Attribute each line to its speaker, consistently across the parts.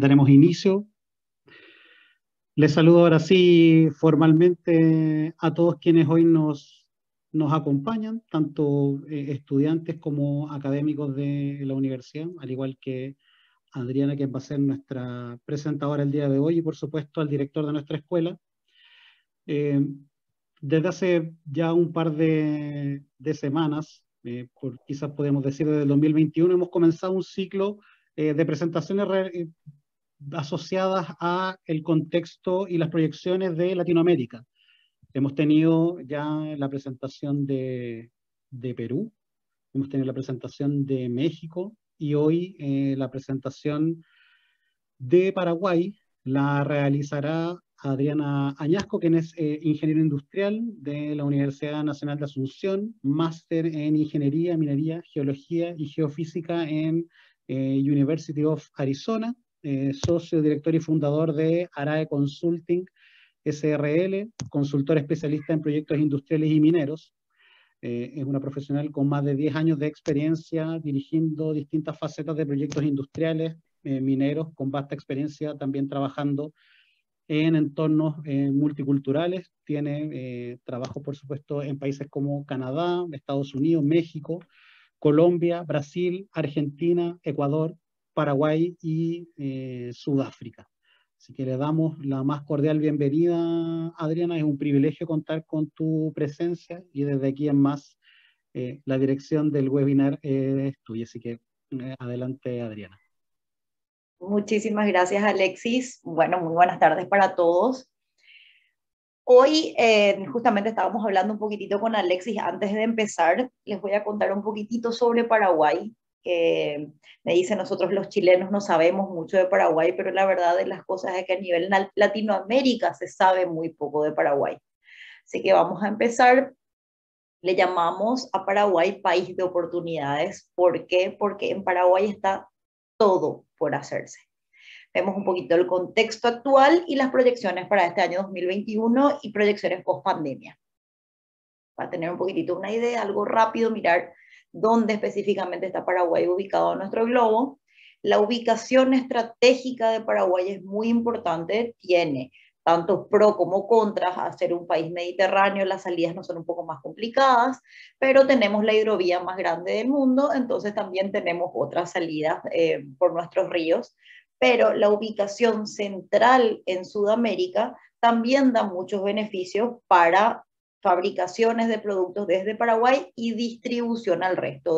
Speaker 1: daremos inicio. Les saludo ahora sí formalmente a todos quienes hoy nos acompañan, tanto estudiantes como académicos de la universidad, al igual que Adriana, que va a ser nuestra presentadora el día de hoy, y por supuesto al director de nuestra escuela. Eh, Desde hace ya un par de semanas, quizás podemos decir desde el 2021, hemos comenzado un ciclo de presentaciones asociadas a el contexto y las proyecciones de Latinoamérica. Hemos tenido ya la presentación de Perú, hemos tenido la presentación de México y hoy la presentación de Paraguay la realizará Adriana Añasco, quien es ingeniero industrial de la Universidad Nacional de Asunción, máster en Ingeniería, Minería, Geología y Geofísica en University of Arizona, socio, director y fundador de Arae Consulting SRL, consultor especialista en proyectos industriales y mineros. Es una profesional con más de 10 años de experiencia dirigiendo distintas facetas de proyectos industriales, mineros, con vasta experiencia también trabajando en entornos multiculturales. Tiene trabajo, por supuesto, en países como Canadá, Estados Unidos, México, Colombia, Brasil, Argentina, Ecuador, Paraguay y Sudáfrica. Así que le damos la más cordial bienvenida, Adriana. Es un privilegio contar con tu presencia y desde aquí en más la dirección del webinar es tuya. Así que adelante, Adriana.
Speaker 2: Muchísimas gracias, Alexis. Bueno, muy buenas tardes para todos. Hoy justamente estábamos hablando un poquitito con Alexis antes de empezar. Les voy a contar un poquitito sobre Paraguay. Me dicen, nosotros los chilenos no sabemos mucho de Paraguay, pero la verdad de las cosas es que a nivel Latinoamérica se sabe muy poco de Paraguay. Así que vamos a empezar. Le llamamos a Paraguay país de oportunidades. ¿Por qué? Porque en Paraguay está todo por hacerse. Vemos un poquito el contexto actual y las proyecciones para este año 2021 y proyecciones post pandemia. Para tener un poquitito una idea, algo rápido, mirar dónde específicamente está Paraguay ubicado en nuestro globo. La ubicación estratégica de Paraguay es muy importante, tiene tanto pro como contras. A ser un país mediterráneo, las salidas no son un poco más complicadas, pero tenemos la hidrovía más grande del mundo, entonces también tenemos otras salidas por nuestros ríos, pero la ubicación central en Sudamérica también da muchos beneficios para fabricaciones de productos desde Paraguay y distribución al resto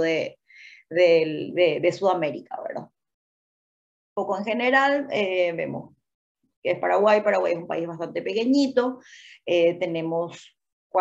Speaker 2: de Sudamérica, ¿verdad? Un poco en general, vemos que es Paraguay. Paraguay es un país bastante pequeñito, tenemos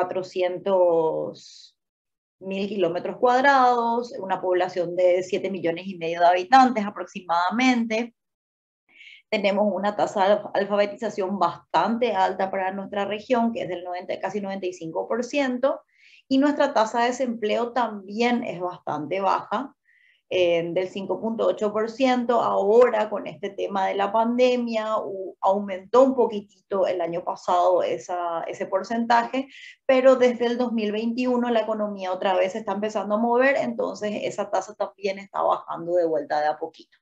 Speaker 2: 400.000 kilómetros cuadrados, una población de 7,5 millones de habitantes aproximadamente. Tenemos una tasa de alfabetización bastante alta para nuestra región, que es del 90, casi 95%, y nuestra tasa de desempleo también es bastante baja, del 5,8%. Ahora, con este tema de la pandemia, aumentó un poquitito el año pasado ese porcentaje, pero desde el 2021 la economía otra vez se está empezando a mover, entonces esa tasa también está bajando de vuelta de a poquito.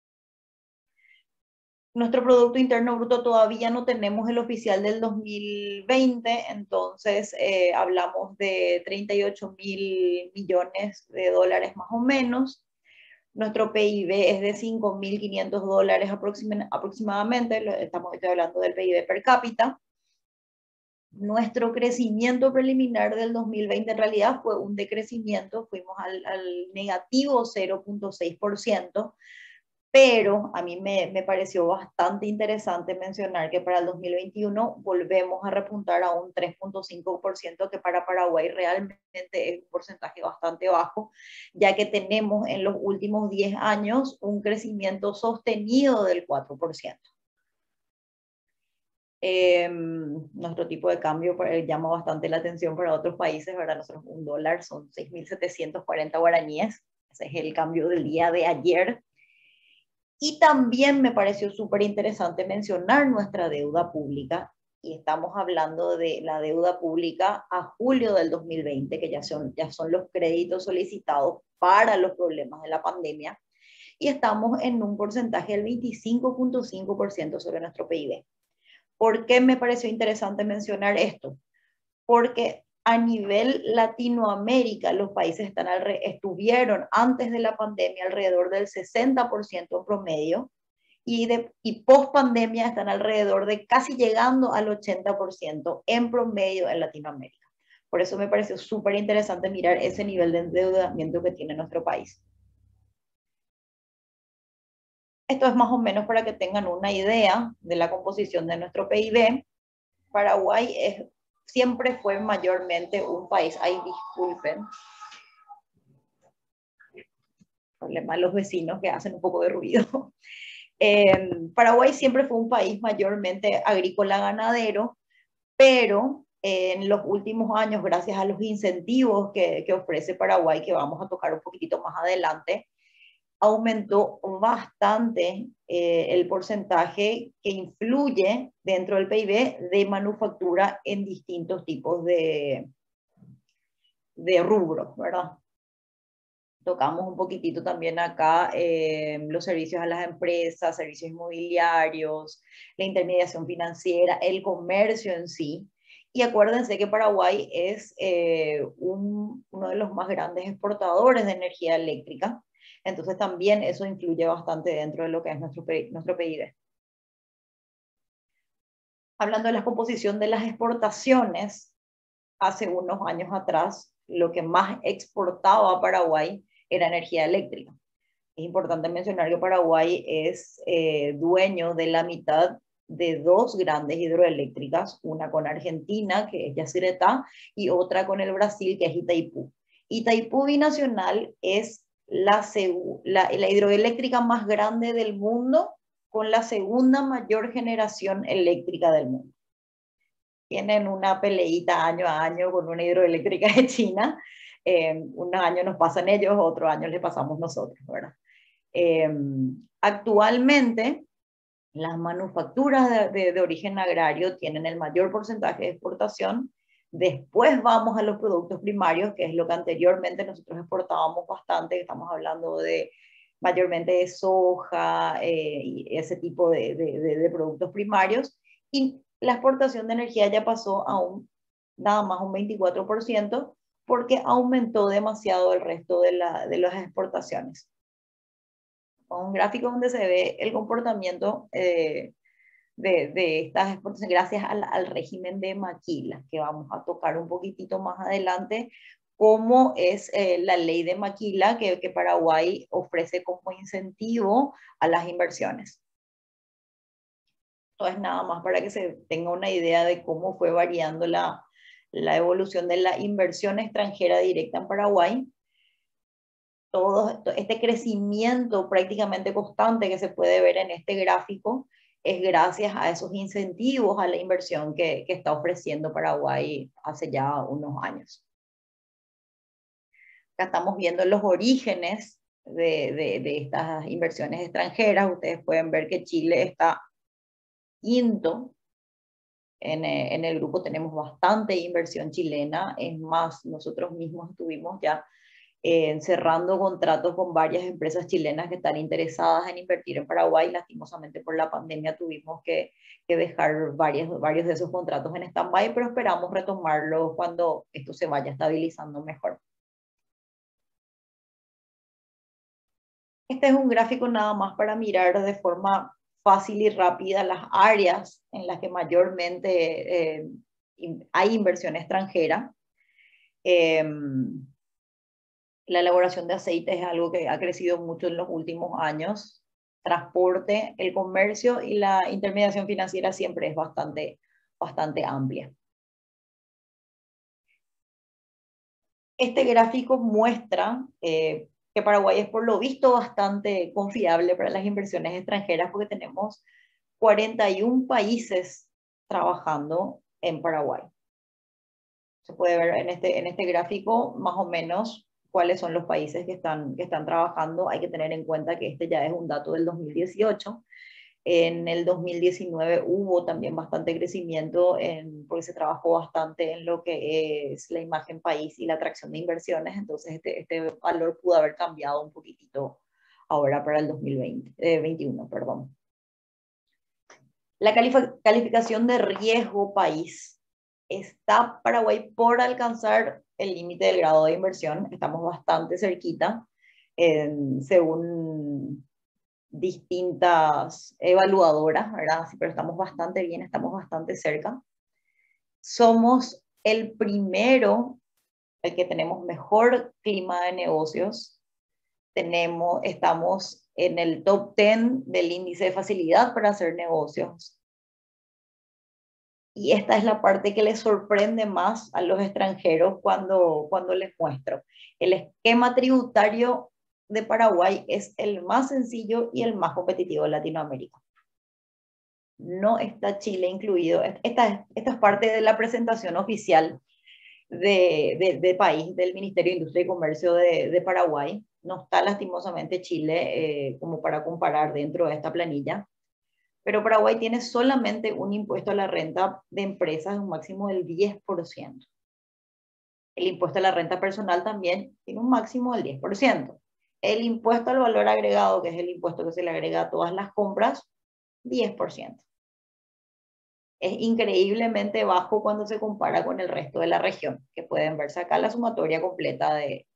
Speaker 2: Nuestro Producto Interno Bruto todavía no tenemos el oficial del 2020, entonces hablamos de 38,000 millones de dólares más o menos. Nuestro PIB es de 5.500 dólares aproximadamente, estoy hablando del PIB per cápita. Nuestro crecimiento preliminar del 2020 en realidad fue un decrecimiento, fuimos al negativo 0,6%, pero a mí me pareció bastante interesante mencionar que para el 2021 volvemos a repuntar a un 3,5%, que para Paraguay realmente es un porcentaje bastante bajo, ya que tenemos en los últimos 10 años un crecimiento sostenido del 4%. Nuestro tipo de cambio llama bastante la atención para otros países, ¿verdad? Nosotros un dólar son 6.740 guaraníes, ese es el cambio del día de ayer. Y también me pareció súper interesante mencionar nuestra deuda pública, y estamos hablando de la deuda pública a julio del 2020, que ya son los créditos solicitados para los problemas de la pandemia, y estamos en un porcentaje del 25.5% sobre nuestro PIB. ¿Por qué me pareció interesante mencionar esto? Porque a nivel Latinoamérica los países estuvieron antes de la pandemia alrededor del 60% promedio, y post pandemia están alrededor de casi llegando al 80% en promedio en Latinoamérica. Por eso me pareció súper interesante mirar ese nivel de endeudamiento que tiene nuestro país. Esto es más o menos para que tengan una idea de la composición de nuestro PIB. Paraguay siempre fue mayormente un país, ay, disculpen, problema de los vecinos que hacen un poco de ruido. Paraguay siempre fue un país mayormente agrícola ganadero, pero en los últimos años, gracias a los incentivos que ofrece Paraguay, que vamos a tocar un poquitito más adelante, aumentó bastante el porcentaje que influye dentro del PIB de manufactura en distintos tipos de rubros, ¿verdad? Tocamos un poquitito también acá los servicios a las empresas, servicios inmobiliarios, la intermediación financiera, el comercio en sí. Y acuérdense que Paraguay es uno de los más grandes exportadores de energía eléctrica. Entonces también eso influye bastante dentro de lo que es nuestro PIB. Hablando de la composición de las exportaciones, hace unos años atrás, lo que más exportaba a Paraguay era energía eléctrica. Es importante mencionar que Paraguay es dueño de la mitad de dos grandes hidroeléctricas, una con Argentina, que es Yacyretá, y otra con el Brasil, que es Itaipú. Itaipú Binacional es la hidroeléctrica más grande del mundo, con la segunda mayor generación eléctrica del mundo. Tienen una peleita año a año con una hidroeléctrica de China. Un año nos pasan ellos, otro año les pasamos nosotros, ¿verdad? Actualmente, las manufacturas de origen agrario tienen el mayor porcentaje de exportación. Después vamos a los productos primarios, que es lo que anteriormente nosotros exportábamos bastante, estamos hablando de mayormente de soja y ese tipo de productos primarios. Y la exportación de energía ya pasó a nada más un 24%, porque aumentó demasiado el resto de las exportaciones. Un gráfico donde se ve el comportamiento de estas exportaciones gracias al régimen de maquilas, que vamos a tocar un poquitito más adelante, cómo es la ley de maquila que Paraguay ofrece como incentivo a las inversiones. Esto es nada más para que se tenga una idea de cómo fue variando la evolución de la inversión extranjera directa en Paraguay. Todo este crecimiento prácticamente constante que se puede ver en este gráfico es gracias a esos incentivos a la inversión que está ofreciendo Paraguay hace ya unos años. Acá estamos viendo los orígenes de estas inversiones extranjeras. Ustedes pueden ver que Chile está quinto. En el grupo tenemos bastante inversión chilena. Es más, nosotros mismos estuvimos ya cerrando contratos con varias empresas chilenas que están interesadas en invertir en Paraguay. Lastimosamente por la pandemia tuvimos que dejar varios de esos contratos en stand-by, pero esperamos retomarlos cuando esto se vaya estabilizando mejor. Este es un gráfico nada más para mirar de forma fácil y rápida las áreas en las que mayormente hay inversión extranjera. La elaboración de aceite es algo que ha crecido mucho en los últimos años. Transporte, el comercio y la intermediación financiera siempre es bastante amplia. Este gráfico muestra que Paraguay es por lo visto bastante confiable para las inversiones extranjeras, porque tenemos 41 países trabajando en Paraguay. Se puede ver en este gráfico más o menos cuáles son los países que están trabajando. Hay que tener en cuenta que este ya es un dato del 2018. En el 2019 hubo también bastante crecimiento porque se trabajó bastante en lo que es la imagen país y la atracción de inversiones. Entonces este valor pudo haber cambiado un poquitito ahora para el 2021, perdón. La calificación de riesgo país. Está Paraguay por alcanzar el límite del grado de inversión. Estamos bastante cerquita, según distintas evaluadoras, ¿verdad? Sí, pero estamos bastante bien, estamos bastante cerca. Somos el primero, el que tenemos mejor clima de negocios. Estamos en el top 10 del índice de facilidad para hacer negocios. Y esta es la parte que les sorprende más a los extranjeros cuando les muestro. El esquema tributario de Paraguay es el más sencillo y el más competitivo de Latinoamérica. No está Chile incluido. Esta es parte de la presentación oficial de país, del Ministerio de Industria y Comercio de Paraguay. No está lastimosamente Chile como para comparar dentro de esta planilla. Pero Paraguay tiene solamente un impuesto a la renta de empresas de un máximo del 10%. El impuesto a la renta personal también tiene un máximo del 10%. El impuesto al valor agregado, que es el impuesto que se le agrega a todas las compras, 10%. Es increíblemente bajo cuando se compara con el resto de la región, que pueden verse acá la sumatoria completa de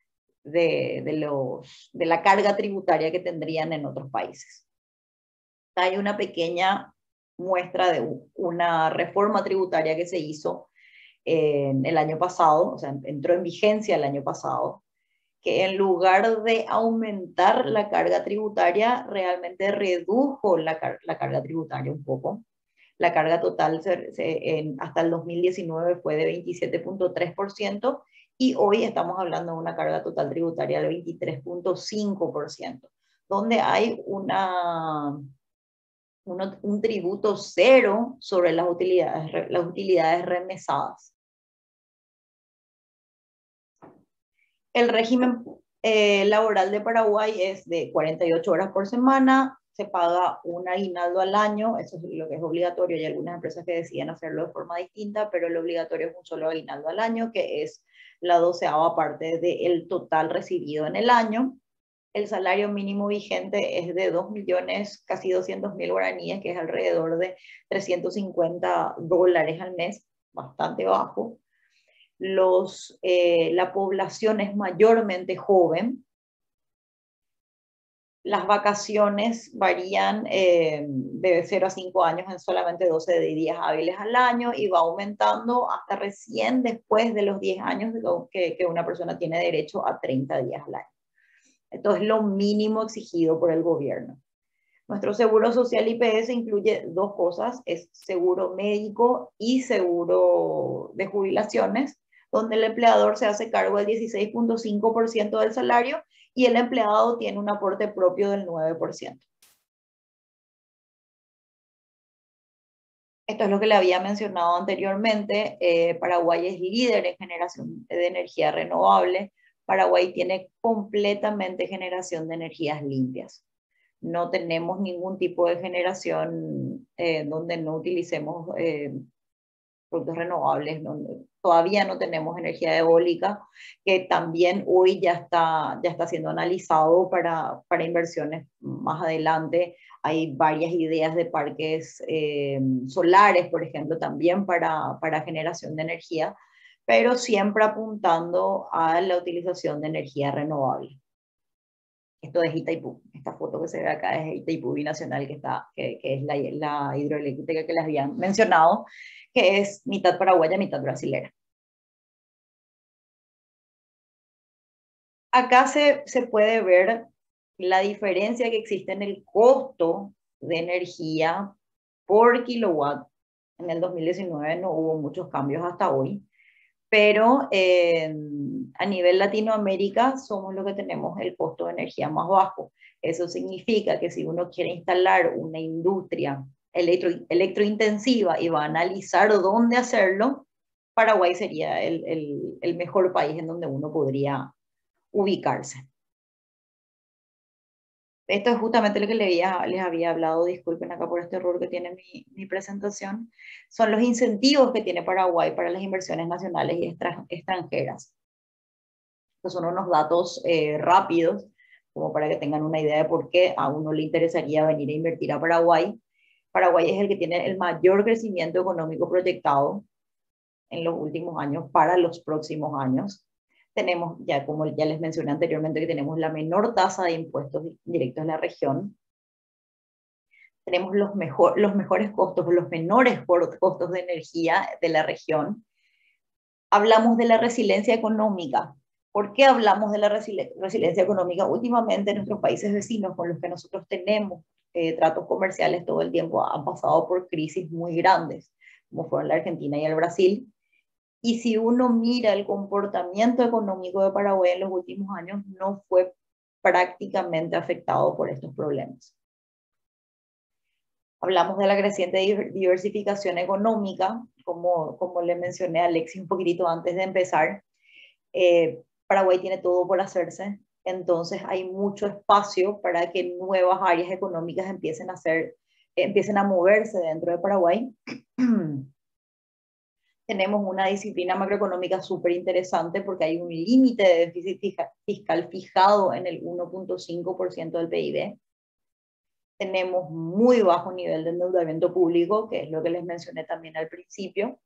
Speaker 2: la carga tributaria que tendrían en otros países. Hay una pequeña muestra de una reforma tributaria que se hizo el año pasado, o sea, entró en vigencia el año pasado, que en lugar de aumentar la carga tributaria, realmente redujo la carga tributaria un poco. La carga total hasta el 2019 fue de 27.3% y hoy estamos hablando de una carga total tributaria del 23.5%, donde hay un tributo cero sobre las utilidades remesadas. El régimen laboral de Paraguay es de 48 horas por semana, se paga un aguinaldo al año, eso es lo que es obligatorio. Hay algunas empresas que deciden hacerlo de forma distinta, pero lo obligatorio es un solo aguinaldo al año, que es la 12ª parte del total recibido en el año. El salario mínimo vigente es de 2 millones, casi 200.000 guaraníes, que es alrededor de $350 al mes, bastante bajo. La población es mayormente joven. Las vacaciones varían de 0 a 5 años en solamente 12 días hábiles al año y va aumentando hasta recién después de los 10 años que una persona tiene derecho a 30 días al año. Esto es lo mínimo exigido por el gobierno. Nuestro seguro social IPS incluye dos cosas, es seguro médico y seguro de jubilaciones, donde el empleador se hace cargo del 16.5% del salario y el empleado tiene un aporte propio del 9%. Esto es lo que le había mencionado anteriormente. Paraguay es líder en generación de energía renovable. Paraguay tiene completamente generación de energías limpias. No tenemos ningún tipo de generación donde no utilicemos productos renovables. Todavía no tenemos energía eólica, que también hoy ya está siendo analizado para inversiones más adelante. Hay varias ideas de parques solares, por ejemplo, también para generación de energía, pero siempre apuntando a la utilización de energía renovable. Esto es Itaipú, esta foto que se ve acá es Itaipú Binacional, que es la hidroeléctrica que les había mencionado, que es mitad paraguaya, mitad brasilera. Acá se puede ver la diferencia que existe en el costo de energía por kilowatt. En el 2019 no hubo muchos cambios hasta hoy, pero a nivel Latinoamérica somos los que tenemos el costo de energía más bajo. Eso significa que si uno quiere instalar una industria electrointensiva y va a analizar dónde hacerlo, Paraguay sería el mejor país en donde uno podría ubicarse. Esto es justamente lo que les había hablado, disculpen acá por este error que tiene mi presentación, son los incentivos que tiene Paraguay para las inversiones nacionales y extranjeras. Estos son unos datos rápidos como para que tengan una idea de por qué a uno le interesaría venir a invertir a Paraguay. Paraguay es el que tiene el mayor crecimiento económico proyectado en los últimos años para los próximos años. Tenemos, ya como ya les mencioné anteriormente, que tenemos la menor tasa de impuestos directos en la región. Tenemos los mejores costos, los menores costos de energía de la región. Hablamos de la resiliencia económica. ¿Por qué hablamos de la resiliencia económica? Últimamente nuestros países vecinos con los que nosotros tenemos tratos comerciales todo el tiempo han pasado por crisis muy grandes, como fueron la Argentina y el Brasil. Y si uno mira el comportamiento económico de Paraguay en los últimos años, no fue prácticamente afectado por estos problemas. Hablamos de la creciente diversificación económica, como le mencioné a Alexis un poquitito antes de empezar. Paraguay tiene todo por hacerse, entonces hay mucho espacio para que nuevas áreas económicas empiecen a moverse dentro de Paraguay. Tenemos una disciplina macroeconómica súper interesante porque hay un límite de déficit fiscal fijado en el 1.5% del PIB. Tenemos muy bajo nivel de endeudamiento público, que es lo que les mencioné también al principio.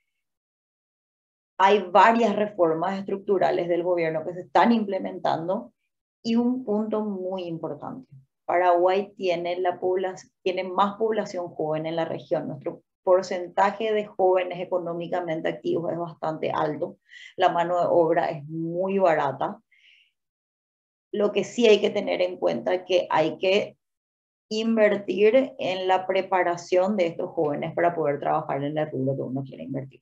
Speaker 2: Hay varias reformas estructurales del gobierno que se están implementando y un punto muy importante. Paraguay tiene más población joven en la región. Nuestro porcentaje de jóvenes económicamente activos es bastante alto. La mano de obra es muy barata. Lo que sí hay que tener en cuenta es que hay que invertir en la preparación de estos jóvenes para poder trabajar en el rubro que uno quiere invertir.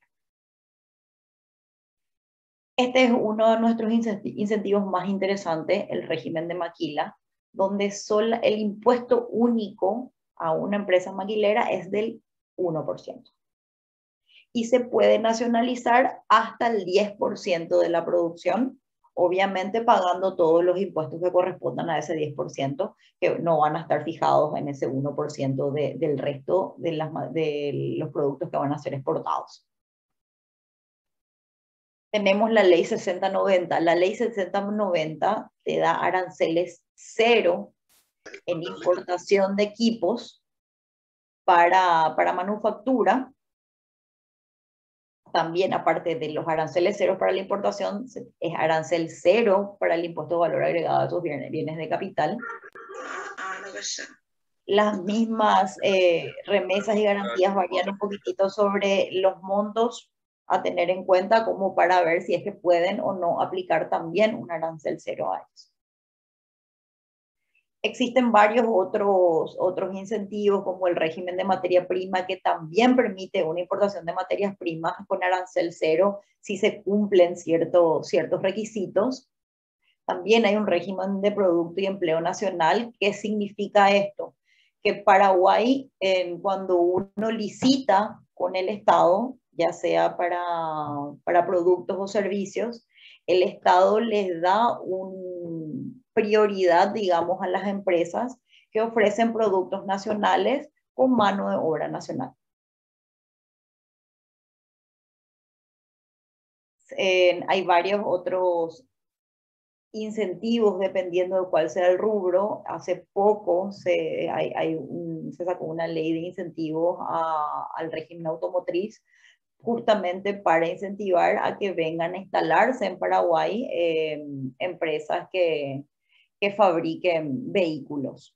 Speaker 2: Este es uno de nuestros incentivos más interesantes, el régimen de maquila, donde el impuesto único a una empresa maquilera es del 1%. Y se puede nacionalizar hasta el 10% de la producción, obviamente pagando todos los impuestos que correspondan a ese 10%, que no van a estar fijados en ese 1% del resto de los productos que van a ser exportados. Tenemos la ley 6090. La ley 6090 te da aranceles cero en importación de equipos para manufactura. También, aparte de los aranceles ceros para la importación, es arancel cero para el impuesto de valor agregado a sus bienes de capital. Las mismas remesas y garantías varían un poquitito sobre los montos a tener en cuenta, como para ver si es que pueden o no aplicar también un arancel cero a ellos. Existen varios otros incentivos, como el régimen de materia prima, que también permite una importación de materias primas con arancel cero si se cumplen ciertos requisitos. También hay un régimen de producto y empleo nacional. ¿Qué significa esto? Que Paraguay, cuando uno licita con el Estado, ya sea para productos o servicios, el Estado les da prioridad, digamos, a las empresas que ofrecen productos nacionales con mano de obra nacional. Hay varios otros incentivos dependiendo de cuál sea el rubro. Hace poco se sacó una ley de incentivos al régimen automotriz, justamente para incentivar a que vengan a instalarse en Paraguay empresas que fabriquen vehículos.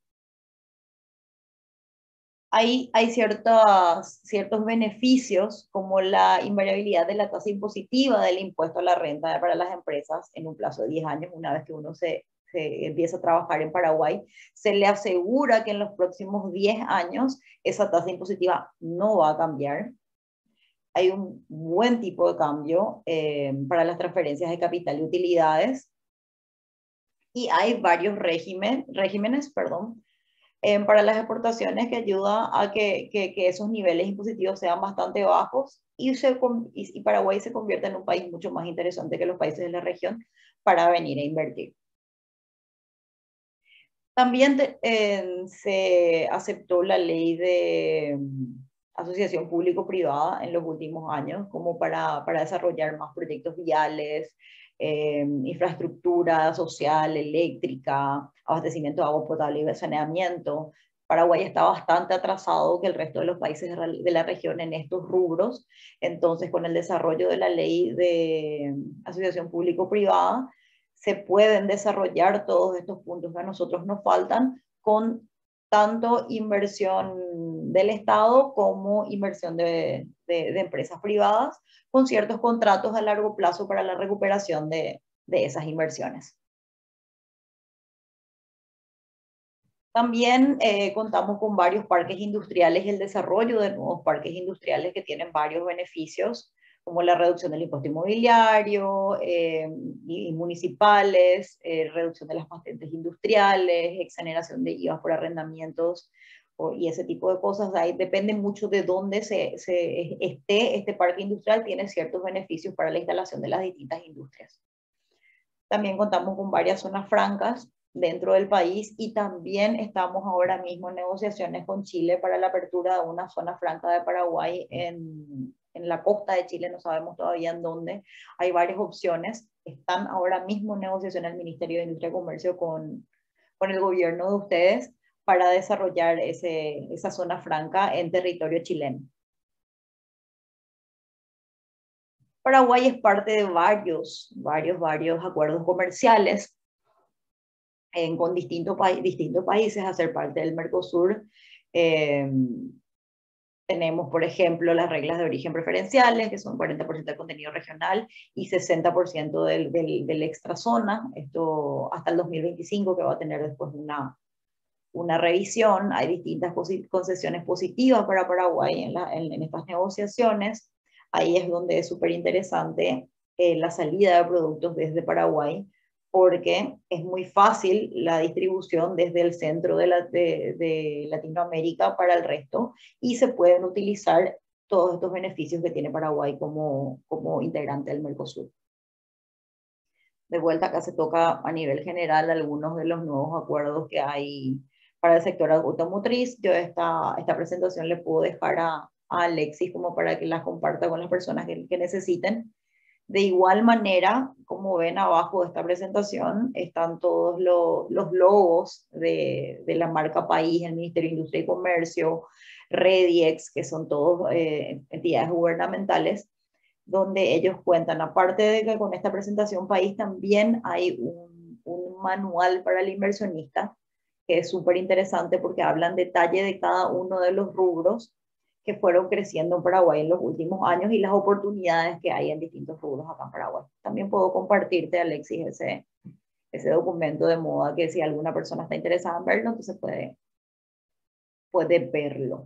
Speaker 2: Hay ciertos beneficios, como la invariabilidad de la tasa impositiva del impuesto a la renta para las empresas en un plazo de 10 años. Una vez que uno se empieza a trabajar en Paraguay, se le asegura que en los próximos 10 años esa tasa impositiva no va a cambiar. Hay un buen tipo de cambio para las transferencias de capital y utilidades. Y hay varios regímenes, para las exportaciones, que ayuda a que esos niveles impositivos sean bastante bajos y Paraguay se convierta en un país mucho más interesante que los países de la región para venir a invertir. También se aceptó la ley de asociación público-privada en los últimos años, como para desarrollar más proyectos viales, infraestructura social, eléctrica, abastecimiento de agua potable y saneamiento. Paraguay está bastante atrasado que el resto de los países de la región en estos rubros. Entonces, con el desarrollo de la ley de asociación público-privada, se pueden desarrollar todos estos puntos que a nosotros nos faltan con tanto inversión del Estado como inversión de empresas privadas, con ciertos contratos a largo plazo para la recuperación de esas inversiones. También contamos con varios parques industriales y el desarrollo de nuevos parques industriales que tienen varios beneficios, como la reducción del impuesto inmobiliario y municipales, reducción de las patentes industriales, exoneración de IVA por arrendamientos y ese tipo de cosas. Ahí depende mucho de dónde esté este parque industrial, tiene ciertos beneficios para la instalación de las distintas industrias. También contamos con varias zonas francas dentro del país y también estamos ahora mismo en negociaciones con Chile para la apertura de una zona franca de Paraguay en la costa de Chile, no sabemos todavía en dónde. Hay varias opciones. Están ahora mismo en negociación el Ministerio de Industria y Comercio con el gobierno de ustedes para desarrollar esa zona franca en territorio chileno. Paraguay es parte de varios acuerdos comerciales con distintos países a ser parte del Mercosur. Tenemos, por ejemplo, las reglas de origen preferenciales, que son 40% del contenido regional y 60% del extrazona. Esto hasta el 2025, que va a tener después una revisión. Hay distintas concesiones positivas para Paraguay en estas negociaciones. Ahí es donde es súper interesante la salida de productos desde Paraguay, porque es muy fácil la distribución desde el centro de Latinoamérica para el resto y se pueden utilizar todos estos beneficios que tiene Paraguay como integrante del Mercosur. De vuelta acá se toca a nivel general algunos de los nuevos acuerdos que hay para el sector automotriz. Yo esta presentación le puedo dejar a Alexis como para que la comparta con las personas que necesiten. De igual manera, como ven abajo de esta presentación, están todos los logos de la marca País, el Ministerio de Industria y Comercio, Rediex, que son todos entidades gubernamentales, donde ellos cuentan, aparte de que con esta presentación País también hay un manual para el inversionista, que es súper interesante porque habla en detalle de cada uno de los rubros que fueron creciendo en Paraguay en los últimos años y las oportunidades que hay en distintos rubros acá en Paraguay. También puedo compartirte, Alexis, ese documento de moda que si alguna persona está interesada en verlo, entonces puede verlo.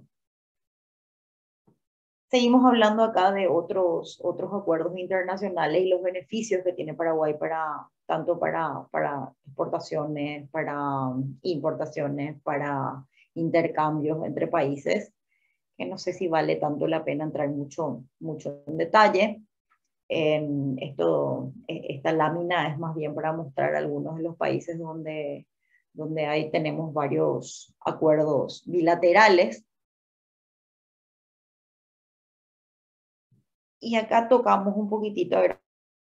Speaker 2: Seguimos hablando acá de otros acuerdos internacionales y los beneficios que tiene Paraguay tanto para exportaciones, para importaciones, para intercambios entre países, que no sé si vale tanto la pena entrar mucho en detalle. Esta lámina es más bien para mostrar algunos de los países donde tenemos varios acuerdos bilaterales. Y acá tocamos un poquitito a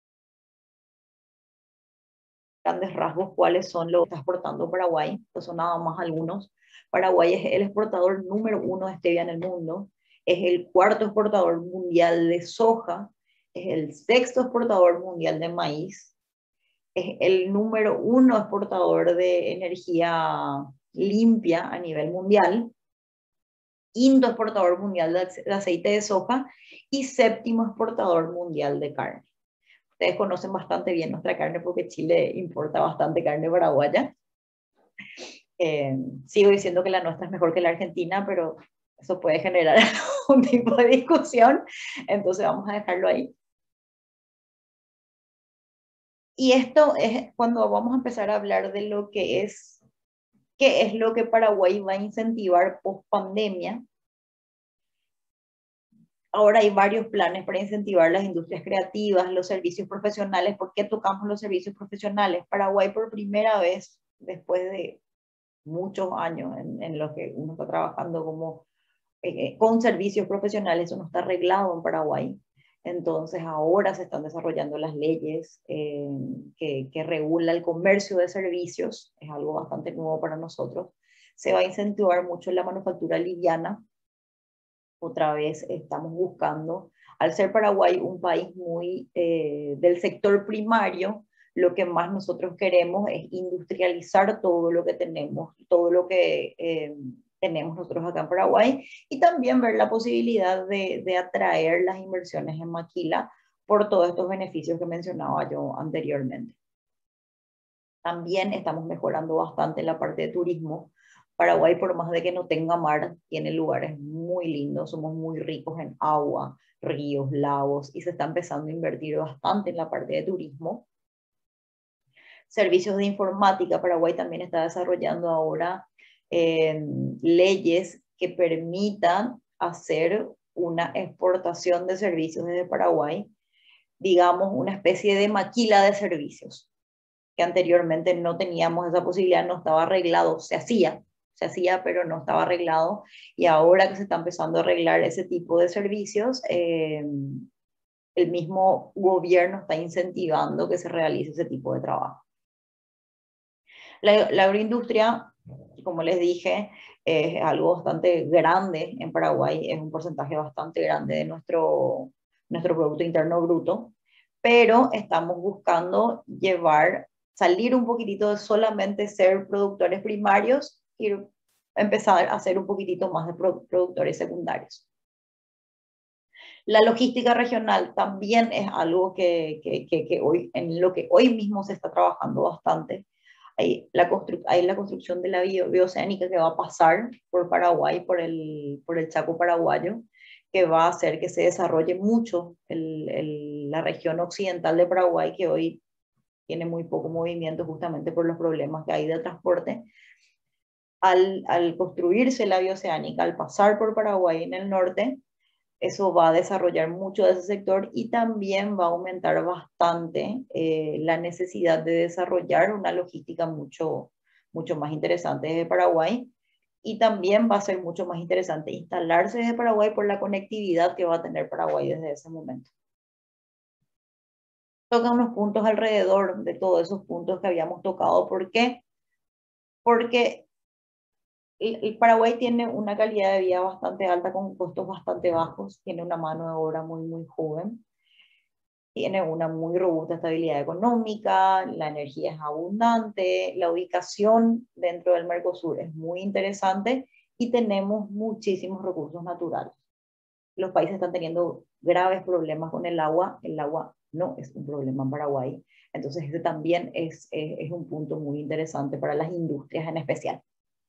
Speaker 2: grandes rasgos cuáles son los que está exportando Paraguay. Estos son nada más algunos. Paraguay es el exportador número 1 de stevia en el mundo, es el cuarto exportador mundial de soja, es el sexto exportador mundial de maíz, es el número 1 exportador de energía limpia a nivel mundial, quinto exportador mundial de aceite de soja y séptimo exportador mundial de carne. Ustedes conocen bastante bien nuestra carne porque Chile importa bastante carne paraguaya. Sigo diciendo que la nuestra es mejor que la argentina, pero eso puede generar un tipo de discusión, entonces vamos a dejarlo ahí. Y esto es cuando vamos a empezar a hablar de lo que es, qué es lo que Paraguay va a incentivar post pandemia. Ahora hay varios planes para incentivar las industrias creativas, los servicios profesionales. ¿Por qué tocamos los servicios profesionales? Paraguay por primera vez, después de muchos años en los que uno está trabajando con servicios profesionales, eso no está arreglado en Paraguay. Entonces ahora se están desarrollando las leyes que regula el comercio de servicios, es algo bastante nuevo para nosotros. Se va a incentivar mucho la manufactura liviana. Otra vez estamos buscando, al ser Paraguay un país muy del sector primario, lo que más nosotros queremos es industrializar todo lo que tenemos, todo lo que tenemos nosotros acá en Paraguay, y también ver la posibilidad de atraer las inversiones en maquila por todos estos beneficios que mencionaba yo anteriormente. También estamos mejorando bastante la parte de turismo. Paraguay, por más de que no tenga mar, tiene lugares muy lindos, somos muy ricos en agua, ríos, lagos, y se está empezando a invertir bastante en la parte de turismo. Servicios de informática, Paraguay también está desarrollando ahora leyes que permitan hacer una exportación de servicios desde Paraguay, digamos una especie de maquila de servicios, que anteriormente no teníamos esa posibilidad, no estaba arreglado, se hacía, pero no estaba arreglado, y ahora que se está empezando a arreglar ese tipo de servicios, el mismo gobierno está incentivando que se realice ese tipo de trabajo. La agroindustria, como les dije, es algo bastante grande en Paraguay, es un porcentaje bastante grande de nuestro Producto Interno Bruto, pero estamos buscando salir un poquitito de solamente ser productores primarios y empezar a ser un poquitito más de productores secundarios. La logística regional también es algo que hoy, en lo que hoy mismo se está trabajando bastante. Hay la construcción de la bioceánica que va a pasar por Paraguay, por el Chaco paraguayo, que va a hacer que se desarrolle mucho la región occidental de Paraguay, que hoy tiene muy poco movimiento justamente por los problemas que hay de transporte. Al construirse la bioceánica, al pasar por Paraguay en el norte, eso va a desarrollar mucho de ese sector y también va a aumentar bastante la necesidad de desarrollar una logística mucho, mucho más interesante desde Paraguay, y también va a ser mucho más interesante instalarse desde Paraguay por la conectividad que va a tener Paraguay desde ese momento. Toca unos puntos alrededor de todos esos puntos que habíamos tocado. ¿Por qué? Porque el Paraguay tiene una calidad de vida bastante alta con costos bastante bajos, tiene una mano de obra muy, muy joven, tiene una muy robusta estabilidad económica, la energía es abundante, la ubicación dentro del Mercosur es muy interesante y tenemos muchísimos recursos naturales. Los países están teniendo graves problemas con el agua no es un problema en Paraguay, entonces ese también es un punto muy interesante para las industrias en especial.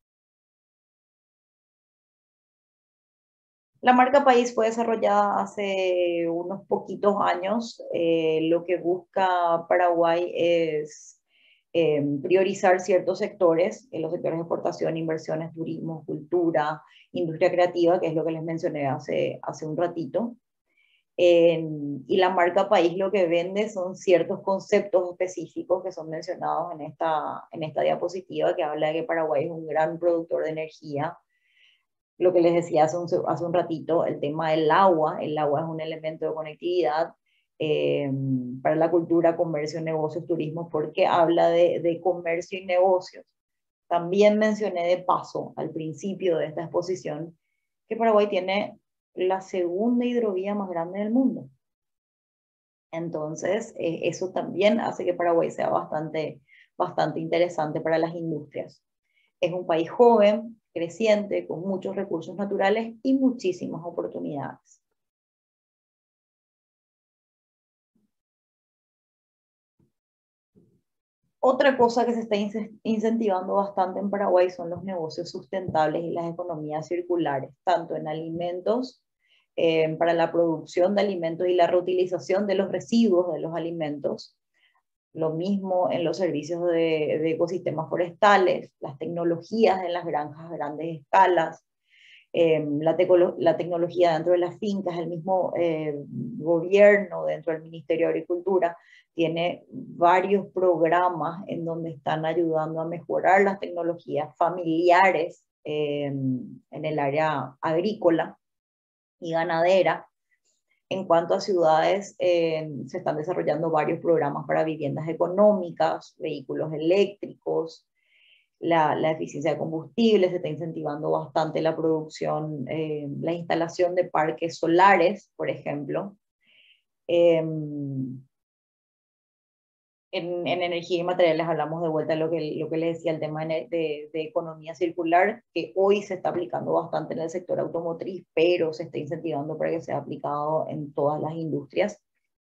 Speaker 2: La marca País fue desarrollada hace unos poquitos años. Lo que busca Paraguay es priorizar ciertos sectores, los sectores de exportación, inversiones, turismo, cultura, industria creativa, que es lo que les mencioné hace un ratito. Y la marca País lo que vende son ciertos conceptos específicos que son mencionados en esta diapositiva, que habla de que Paraguay es un gran productor de energía. Lo que les decía hace un ratito, el tema del agua. El agua es un elemento de conectividad para la cultura, comercio, negocios, turismo, porque habla de comercio y negocios. También mencioné de paso al principio de esta exposición que Paraguay tiene la segunda hidrovía más grande del mundo. Entonces, eso también hace que Paraguay sea bastante, bastante interesante para las industrias. Es un país joven, creciente, con muchos recursos naturales y muchísimas oportunidades. Otra cosa que se está incentivando bastante en Paraguay son los negocios sustentables y las economías circulares, tanto en alimentos, para la producción de alimentos y la reutilización de los residuos de los alimentos. Lo mismo en los servicios de ecosistemas forestales, las tecnologías en las granjas a grandes escalas, la tecnología dentro de las fincas. El mismo gobierno dentro del Ministerio de Agricultura tiene varios programas en donde están ayudando a mejorar las tecnologías familiares en el área agrícola y ganadera. En cuanto a ciudades, se están desarrollando varios programas para viviendas económicas, vehículos eléctricos, la eficiencia de combustible, se está incentivando bastante la producción, la instalación de parques solares, por ejemplo. En energía y materiales hablamos de vuelta de lo que les decía, el tema de economía circular, que hoy se está aplicando bastante en el sector automotriz, pero se está incentivando para que sea aplicado en todas las industrias.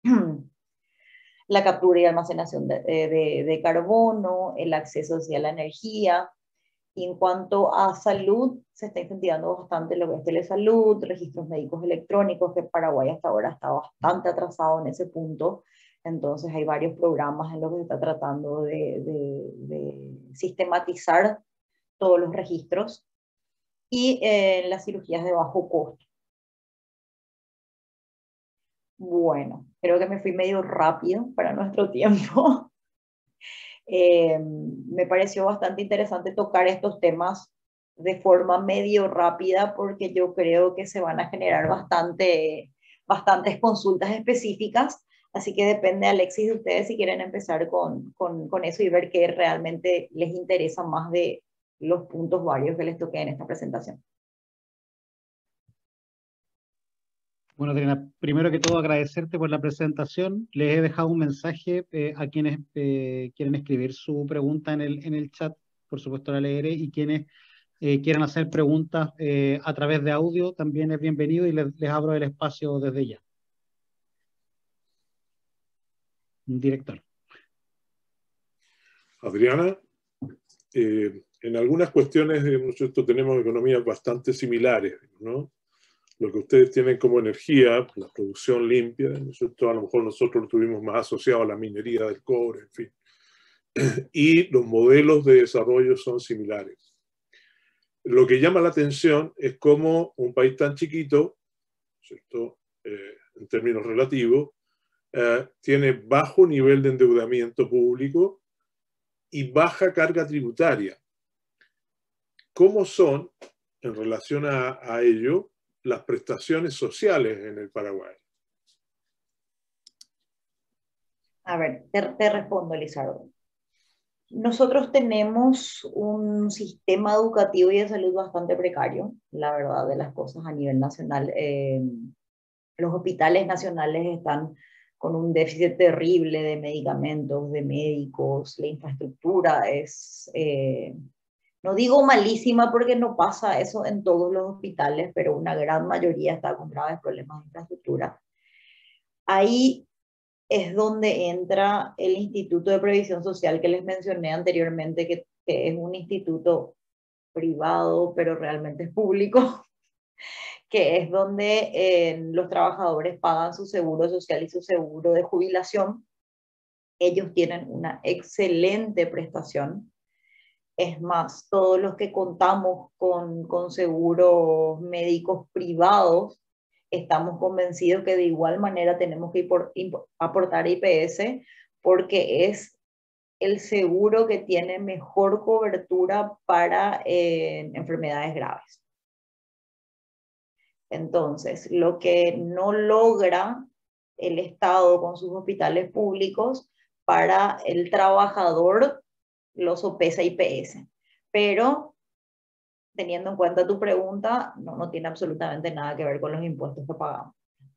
Speaker 2: La captura y almacenación de carbono, el acceso hacia la energía. Y en cuanto a salud, se está incentivando bastante lo que es telesalud, registros médicos electrónicos, que Paraguay hasta ahora está bastante atrasado en ese punto. Entonces hay varios programas en los que se está tratando de sistematizar todos los registros y las cirugías de bajo costo. Bueno, creo que me fui medio rápido para nuestro tiempo. Me pareció bastante interesante tocar estos temas de forma medio rápida porque yo creo que se van a generar bastantes consultas específicas, así que depende, Alexis, de ustedes si quieren empezar con eso y ver qué realmente les interesa más de los puntos varios que les toqué en esta presentación.
Speaker 1: Bueno, Adriana, primero que todo agradecerte por la presentación. Les he dejado un mensaje a quienes quieren escribir su pregunta en el chat, por supuesto la leeré, y quienes quieran hacer preguntas a través de audio también es bienvenido y les abro el espacio desde ya. Director.
Speaker 3: Adriana, en algunas cuestiones nosotros tenemos economías bastante similares, ¿no? Lo que ustedes tienen como energía, la producción limpia, nosotros, a lo mejor nosotros lo tuvimos más asociado a la minería del cobre, en fin. Y los modelos de desarrollo son similares. Lo que llama la atención es cómo un país tan chiquito, ¿cierto? En términos relativos, tiene bajo nivel de endeudamiento público y baja carga tributaria. ¿Cómo son, en relación a ello, las prestaciones sociales en el Paraguay?
Speaker 2: A ver, te respondo, Elizardo. Nosotros tenemos un sistema educativo y de salud bastante precario, la verdad de las cosas a nivel nacional. Los hospitales nacionales están con un déficit terrible de medicamentos, de médicos, la infraestructura es, no digo malísima porque no pasa eso en todos los hospitales, pero una gran mayoría está con graves problemas de infraestructura. Ahí es donde entra el Instituto de Previsión Social que les mencioné anteriormente, que es un instituto privado, pero realmente es público, que es donde los trabajadores pagan su seguro social y su seguro de jubilación. Ellos tienen una excelente prestación. Es más, todos los que contamos con seguros médicos privados, estamos convencidos que de igual manera tenemos que aportar IPS porque es el seguro que tiene mejor cobertura para enfermedades graves. Entonces, lo que no logra el Estado con sus hospitales públicos, para el trabajador lo sopesa IPS. Pero, teniendo en cuenta tu pregunta, no tiene absolutamente nada que ver con los impuestos que pagamos.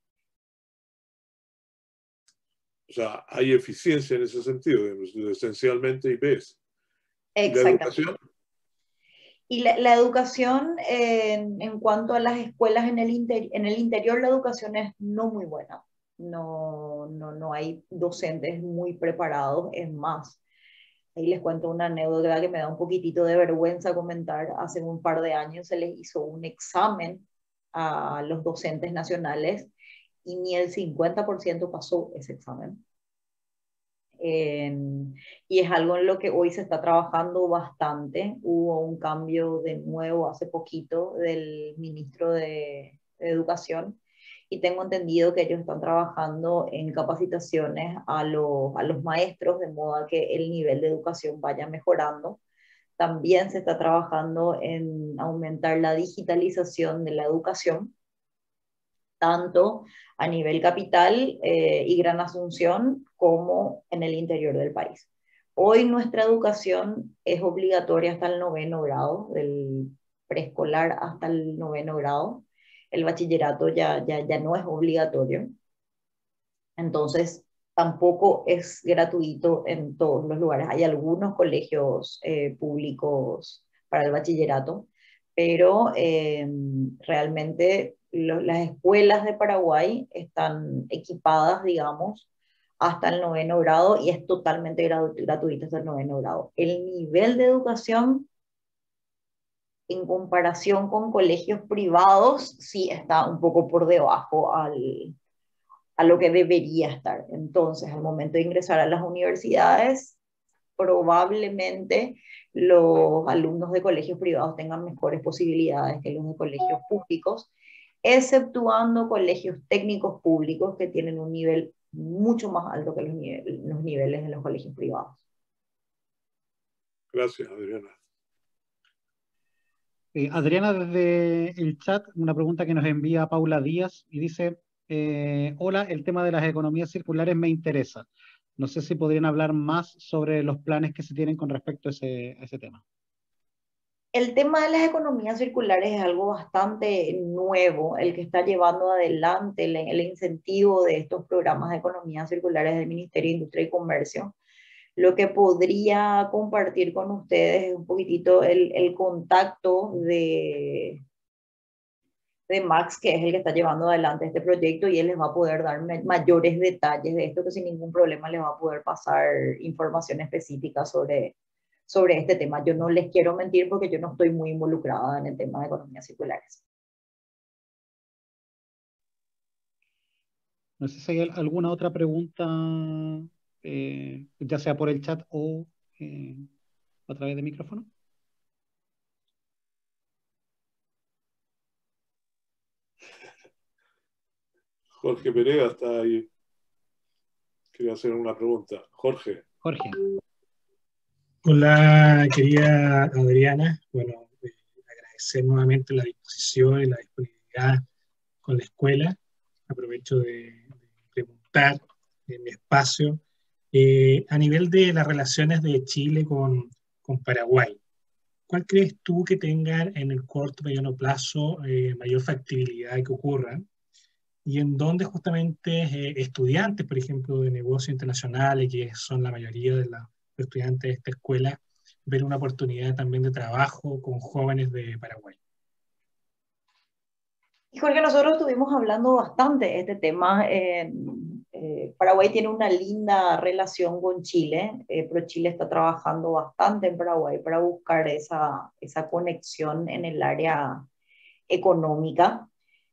Speaker 3: O sea, hay eficiencia en ese sentido, esencialmente IPS.
Speaker 2: Exactamente. Y la educación, en cuanto a las escuelas en el interior, la educación es no muy buena. No hay docentes muy preparados. Es más, ahí les cuento una anécdota que me da un poquitito de vergüenza comentar. Hace un par de años se les hizo un examen a los docentes nacionales y ni el 50% pasó ese examen. Y es algo en lo que hoy se está trabajando bastante. Hubo un cambio de nuevo hace poquito del ministro de Educación y tengo entendido que ellos están trabajando en capacitaciones a los maestros de modo que el nivel de educación vaya mejorando. También se está trabajando en aumentar la digitalización de la educación tanto a nivel capital y Gran Asunción como en el interior del país. Hoy nuestra educación es obligatoria hasta el 9º grado, del preescolar hasta el 9º grado. El bachillerato ya no es obligatorio. Entonces, tampoco es gratuito en todos los lugares. Hay algunos colegios públicos para el bachillerato, pero realmente las escuelas de Paraguay están equipadas, digamos, hasta el 9º grado y es totalmente gratuito hasta el 9º grado. El nivel de educación en comparación con colegios privados sí está un poco por debajo a lo que debería estar. Entonces, al momento de ingresar a las universidades, probablemente los alumnos de colegios privados tengan mejores posibilidades que los de colegios públicos, exceptuando colegios técnicos públicos que tienen un nivel mucho más alto que los niveles de los colegios privados.
Speaker 3: Gracias, Adriana.
Speaker 1: Adriana, desde el chat, una pregunta que nos envía Paula Díaz y dice, hola, el tema de las economías circulares me interesa. No sé si podrían hablar más sobre los planes que se tienen con respecto a ese tema.
Speaker 2: El tema de las economías circulares es algo bastante nuevo, el que está llevando adelante el incentivo de estos programas de economías circulares del Ministerio de Industria y Comercio. Lo que podría compartir con ustedes es un poquitito el contacto de Max, que es el que está llevando adelante este proyecto, y él les va a poder dar mayores detalles de esto, que sin ningún problema les va a poder pasar información específica sobre este tema. Yo no les quiero mentir porque yo no estoy muy involucrada en el tema de economías circulares.
Speaker 1: No sé si hay alguna otra pregunta, ya sea por el chat o a través de micrófono.
Speaker 3: Jorge Perea está ahí. Quería hacer una pregunta. Jorge.
Speaker 1: Jorge.
Speaker 4: Hola, querida Adriana. Bueno, agradecer nuevamente la disposición y la disponibilidad con la escuela. Aprovecho de preguntar en mi espacio. A nivel de las relaciones de Chile con Paraguay, ¿cuál crees tú que tengan en el corto y mediano plazo mayor factibilidad de que ocurran? Y en donde justamente estudiantes, por ejemplo, de negocios internacionales, que son la mayoría de los estudiantes de esta escuela, ven una oportunidad también de trabajo con jóvenes de Paraguay.
Speaker 2: Y Jorge, nosotros estuvimos hablando bastante de este tema. Paraguay tiene una linda relación con Chile, pero Chile está trabajando bastante en Paraguay para buscar esa conexión en el área económica.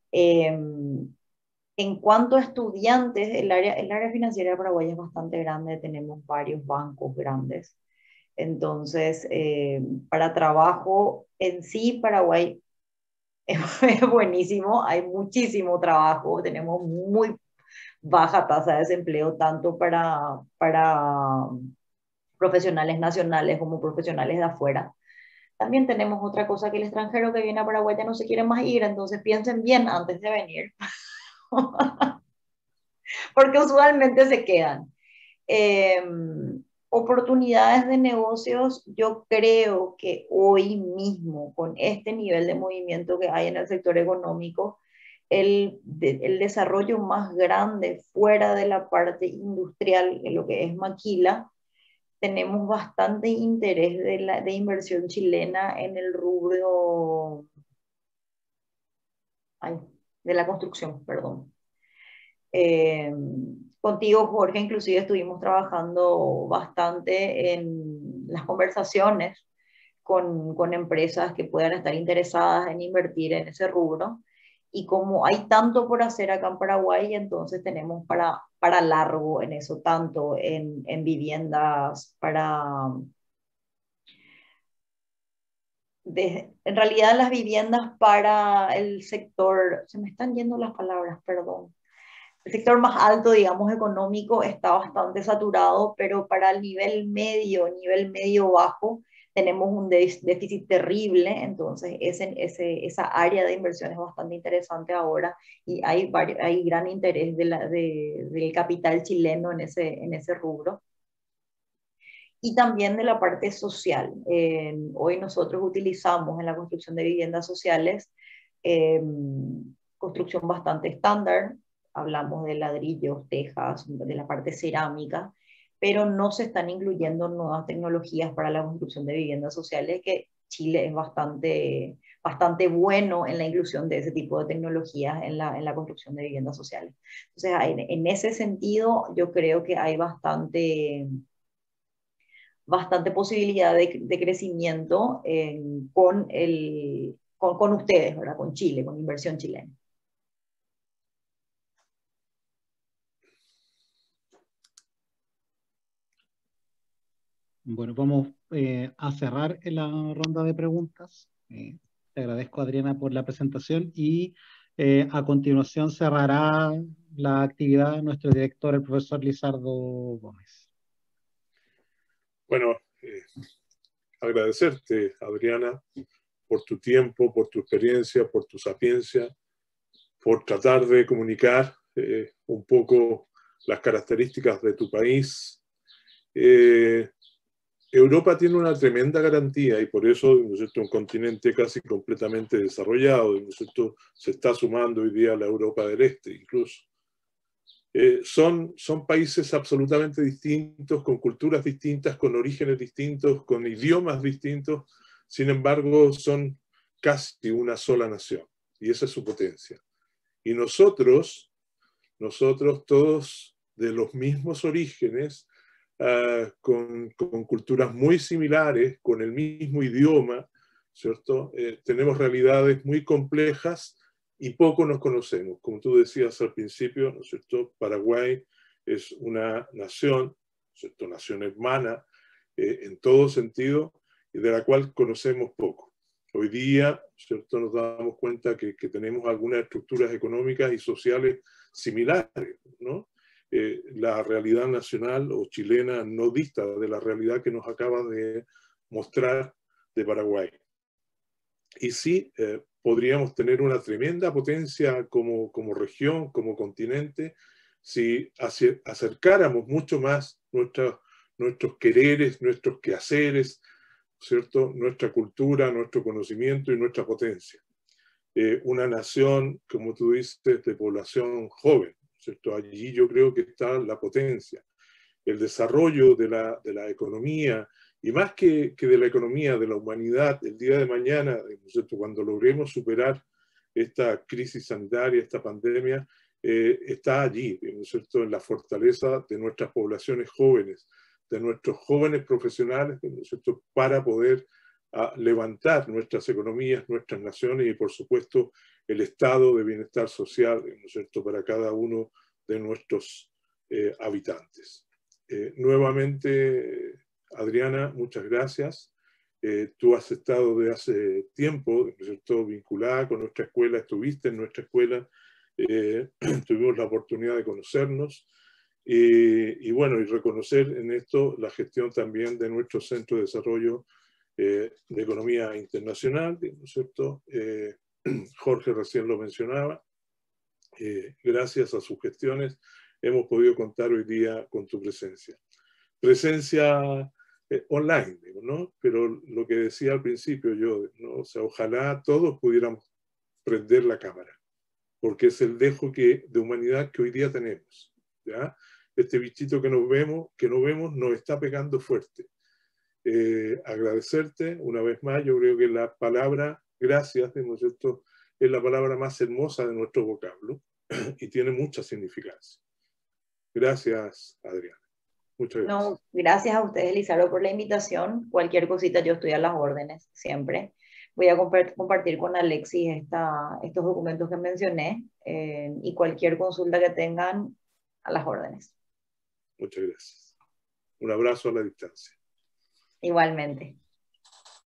Speaker 2: En cuanto a estudiantes, el área financiera de Paraguay es bastante grande, tenemos varios bancos grandes. Entonces, para trabajo en sí, Paraguay es buenísimo, hay muchísimo trabajo, tenemos muy baja tasa de desempleo, tanto para profesionales nacionales como profesionales de afuera. También tenemos otra cosa, que el extranjero que viene a Paraguay ya no se quiere más ir, entonces piensen bien antes de venir. Porque usualmente se quedan. Oportunidades de negocios, yo creo que hoy mismo, con este nivel de movimiento que hay en el sector económico, el desarrollo más grande fuera de la parte industrial, en lo que es Maquila, tenemos bastante interés de inversión chilena en el rubro de la construcción, perdón. Contigo, Jorge, inclusive estuvimos trabajando bastante en las conversaciones con empresas que puedan estar interesadas en invertir en ese rubro. Y como hay tanto por hacer acá en Paraguay, entonces tenemos para largo en eso, tanto en viviendas, en realidad las viviendas para el sector, se me están yendo las palabras, perdón. El sector más alto, digamos, económico está bastante saturado, pero para el nivel medio bajo, tenemos un déficit terrible, entonces esa área de inversión es bastante interesante ahora y hay gran interés del capital chileno en ese rubro. Y también de la parte social. Hoy nosotros utilizamos en la construcción de viviendas sociales construcción bastante estándar, hablamos de ladrillos, tejas, de la parte cerámica, pero no se están incluyendo nuevas tecnologías para la construcción de viviendas sociales, que Chile es bastante bueno en la inclusión de ese tipo de tecnologías en la construcción de viviendas sociales. Entonces, en ese sentido, yo creo que hay bastante posibilidad de crecimiento con ustedes, ¿verdad? Con Chile, con inversión chilena.
Speaker 1: Bueno, vamos a cerrar la ronda de preguntas. Te agradezco, Adriana, por la presentación y a continuación cerrará la actividad nuestro director, el profesor Lizardo Gómez.
Speaker 3: Bueno, agradecerte, Adriana, por tu tiempo, por tu experiencia, por tu sapiencia, por tratar de comunicar un poco las características de tu país. Europa tiene una tremenda garantía y por eso, ¿no es cierto?, un continente casi completamente desarrollado, ¿no es cierto?, se está sumando hoy día a la Europa del Este incluso. Son países absolutamente distintos, con culturas distintas, con orígenes distintos, con idiomas distintos, sin embargo son casi una sola nación y esa es su potencia. Y nosotros todos de los mismos orígenes, con culturas muy similares, con el mismo idioma, ¿cierto? Tenemos realidades muy complejas y poco nos conocemos. Como tú decías al principio, ¿no es cierto? Paraguay es una nación, ¿cierto?, nación hermana en todo sentido, y de la cual conocemos poco. Hoy día, ¿cierto?, nos damos cuenta que tenemos algunas estructuras económicas y sociales similares, ¿no? La realidad nacional o chilena no dista de la realidad que nos acaba de mostrar de Paraguay. Y sí, podríamos tener una tremenda potencia como región, como continente, si acercáramos mucho más nuestros quereres, nuestros quehaceres, ¿cierto?, nuestra cultura, nuestro conocimiento y nuestra potencia. Una nación, como tú dices, de población joven, ¿cierto? Allí yo creo que está la potencia. El desarrollo de la economía, y más que de la economía, de la humanidad, el día de mañana, ¿cierto?, cuando logremos superar esta crisis sanitaria, esta pandemia, está allí, ¿no es cierto?, en la fortaleza de nuestras poblaciones jóvenes, de nuestros jóvenes profesionales, ¿no es cierto?, para poder levantar nuestras economías, nuestras naciones y, por supuesto, el estado de bienestar social, ¿no es cierto?, para cada uno de nuestros habitantes. Nuevamente, Adriana, muchas gracias. Tú has estado de hace tiempo, ¿no es cierto?, vinculada con nuestra escuela, estuviste en nuestra escuela, tuvimos la oportunidad de conocernos y bueno, y reconocer en esto la gestión también de nuestro Centro de Desarrollo de Economía Internacional, ¿no es cierto? Jorge recién lo mencionaba. Gracias a sus gestiones hemos podido contar hoy día con tu presencia. Presencia online, digo, ¿no? Pero lo que decía al principio yo, ¿no? O sea, ojalá todos pudiéramos prender la cámara, porque es el dejo de humanidad que hoy día tenemos, ¿ya? Este bichito que no vemos nos está pegando fuerte. Agradecerte una vez más, yo creo que la palabra gracias, ¿no es cierto?, es la palabra más hermosa de nuestro vocablo y tiene mucha significancia. Gracias, Adriana. Muchas gracias.
Speaker 2: No, gracias a ustedes, Lizardo, por la invitación. Cualquier cosita, yo estoy a las órdenes, siempre. Voy a compartir con Alexis estos documentos que mencioné y cualquier consulta que tengan, a las órdenes.
Speaker 3: Muchas gracias. Un abrazo a la distancia.
Speaker 2: Igualmente.